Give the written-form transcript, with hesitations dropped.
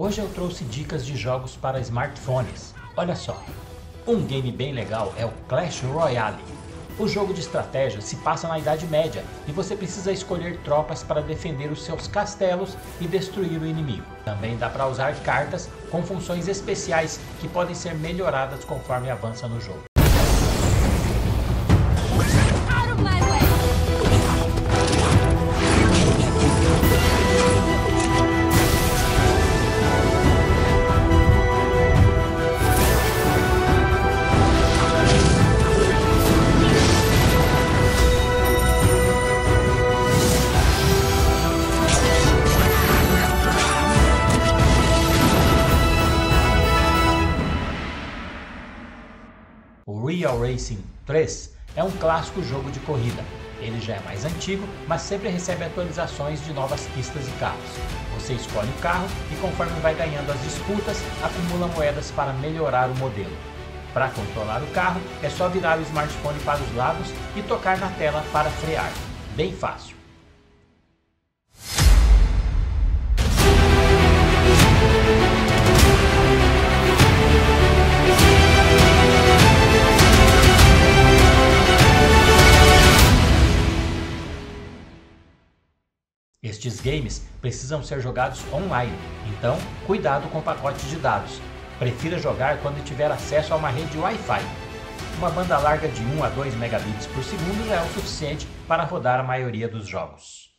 Hoje eu trouxe dicas de jogos para smartphones. Olha só, um game bem legal é o Clash Royale. O jogo de estratégia se passa na Idade Média e você precisa escolher tropas para defender os seus castelos e destruir o inimigo. Também dá para usar cartas com funções especiais que podem ser melhoradas conforme avança no jogo. O Real Racing 3 é um clássico jogo de corrida. Ele já é mais antigo, mas sempre recebe atualizações de novas pistas e carros. Você escolhe o carro e conforme vai ganhando as disputas, acumula moedas para melhorar o modelo. Para controlar o carro, é só virar o smartphone para os lados e tocar na tela para frear. Bem fácil. Estes games precisam ser jogados online, então cuidado com pacotes de dados. Prefira jogar quando tiver acesso a uma rede Wi-Fi. Uma banda larga de 1 a 2 megabits por segundo já é o suficiente para rodar a maioria dos jogos.